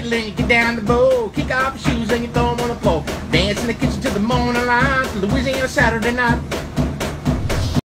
fiddle and you get down the bow. Kick off your shoes and you throw them on the floor. Dance in the kitchen till the morning light. Louisiana Saturday night.